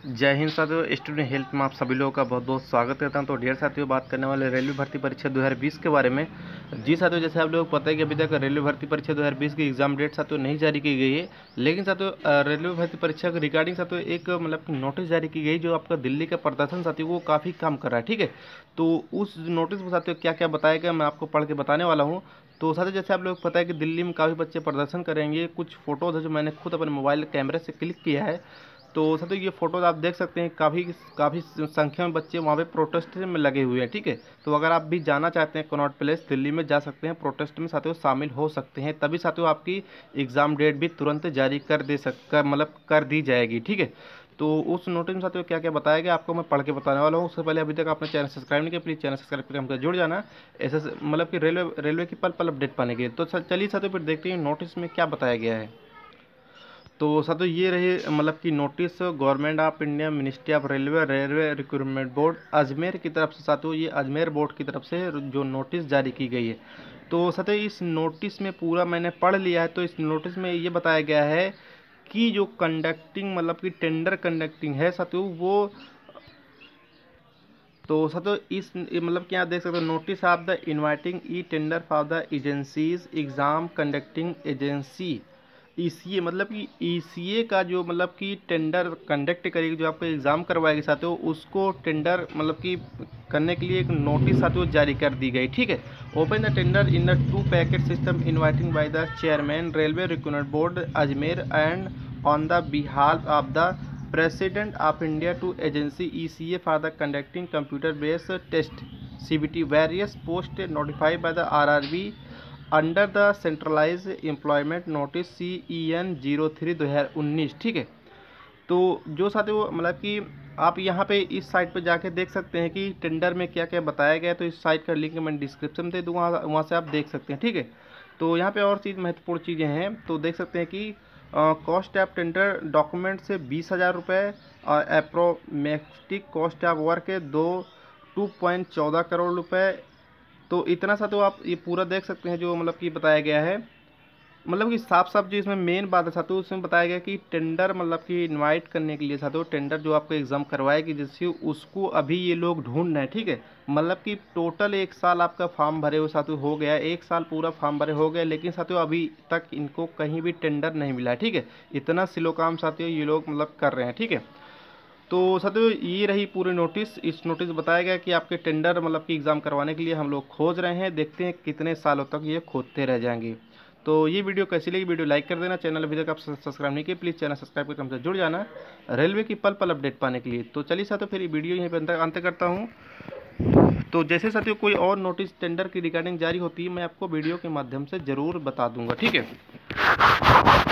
जय हिंद साथियों, student health में आप सभी लोगों का बहुत बहुत स्वागत करता हूं। तो ढेर साथियों बात करने वाले रेलवे भर्ती परीक्षा 2020 के बारे में। जी साथियों, जैसे आप लोगों को पता है कि अभी तक रेलवे भर्ती परीक्षा 2020 की एग्जाम डेट साथियों नहीं जारी की गई है। लेकिन साथियों रेलवे भर्ती परीक्षा के रिगार्डिंग साथियों एक नोटिस जारी की गई जो आपका दिल्ली का प्रदर्शन साथियों वो काफ़ी कम कर रहा है। ठीक है, तो उस नोटिस में साथियों क्या क्या बताया गया मैं आपको पढ़ के बताने वाला हूँ। तो साथियों जैसे आप लोग को पता है कि दिल्ली में काफ़ी बच्चे प्रदर्शन करेंगे। कुछ फोटोज है जो मैंने खुद अपने मोबाइल कैमरे से क्लिक किया है। तो साथियों ये फोटोज आप देख सकते हैं, काफ़ी काफ़ी संख्या में बच्चे वहाँ पे प्रोटेस्ट में लगे हुए हैं। ठीक है, तो अगर आप भी जाना चाहते हैं कनॉट प्लेस दिल्ली में, जा सकते हैं प्रोटेस्ट में साथियों, शामिल हो सकते हैं। तभी साथियों आपकी एग्ज़ाम डेट भी तुरंत जारी कर दी जाएगी। ठीक है, तो उस नोटिस में साथियों क्या क्या बताया गया आपको मैं पढ़ के बताने वाला हूँ। उससे पहले अभी तक आपने चैनल सब्सक्राइब नहीं किया, प्लीज़ चैनल सब्सक्राइब करके हमसे जुड़ जाना, ऐसे कि रेलवे की पल पल अपडेट पाने के लिए। तो चलिए साथियों फिर देखते हैं नोटिस में क्या बताया गया है। तो साथियों ये रही कि notice government of India, ministry of railway recruitment board Ajmer की तरफ से साथियों, ये अजमेर बोर्ड की तरफ से जो नोटिस जारी की गई है। तो साथियों इस नोटिस में पूरा मैंने पढ़ लिया है। तो इस नोटिस में ये बताया गया है कि जो कंडक्टिंग कि टेंडर कंडक्टिंग है साथियों वो, तो साथियों इस कि आप देख सकते हो notice of the inviting e tender for the agencies exam conducting agency ECA, कि ईसीए का जो कि टेंडर कंडक्ट करेगी, जो आपको एग्ज़ाम करवाएगी साथियों, उसको टेंडर कि करने के लिए एक नोटिस साथियों जारी कर दी गई। ठीक है, open the tender in the 2 packet system inviting by the chairman railway recruitment board Ajmer and on the behalf of the President of India to agency ECA for the conducting computer-based test CBT various posts notified by the RRB under the centralized employment notice CEN 03/2019। ठीक है, तो जो साथियों कि आप यहाँ पे इस साइट पे जाके देख सकते हैं कि टेंडर में क्या क्या बताया गया है। तो इस साइट का लिंक मैं डिस्क्रिप्शन दे दूँगा, वहाँ से आप देख सकते हैं। ठीक है, तो यहाँ पे और महत्वपूर्ण चीज़ें हैं। तो देख सकते हैं कि कॉस्ट ऑफ टेंडर डॉक्यूमेंट से 20,000 रुपये और अप्रोमेटिक कॉस्ट ऑफ वर्क है 2.14 करोड़ रुपए। तो इतना सा तो आप ये पूरा देख सकते हैं जो कि बताया गया है। कि साफ साफ जो इसमें मेन बात है साथियों, उसमें बताया गया कि टेंडर कि इनवाइट करने के लिए साथियों, टेंडर जो आपको एग्जाम करवाएगी जिससे उसको अभी ये लोग ढूंढ रहे हैं। ठीक है, कि टोटल 1 साल आपका फॉर्म भरे हुए साथियों हो गया, 1 साल पूरा फॉर्म भरे हो गया, लेकिन साथियों अभी तक इनको कहीं भी टेंडर नहीं मिला है। ठीक है, इतना स्लो काम साथियों ये लोग कर रहे हैं। ठीक है, तो साथियों ये रही पूरी नोटिस। इस नोटिस बताया गया कि आपके टेंडर कि एग्ज़ाम करवाने के लिए हम लोग खोज रहे हैं, देखते हैं कितने सालों तक ये खोजते रह जाएंगे। तो ये वीडियो कैसी लगी, वीडियो लाइक कर देना, चैनल अभी तक आप सब्सक्राइब नहीं किए, प्लीज़ चैनल सब्सक्राइब करके हमसे जुड़ जाना रेलवे की पल पल अपडेट पाने के लिए। तो चलिए साथियों फिर ये वीडियो यहीं पर अंत करता हूँ। तो जैसे साथियों कोई और नोटिस टेंडर की रिगार्डिंग जारी होती है मैं आपको वीडियो के माध्यम से ज़रूर बता दूंगा। ठीक है।